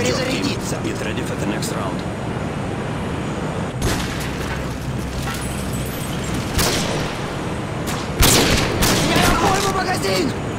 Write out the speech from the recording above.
перезарядиться. Get ready for the next round. Я пойму магазин!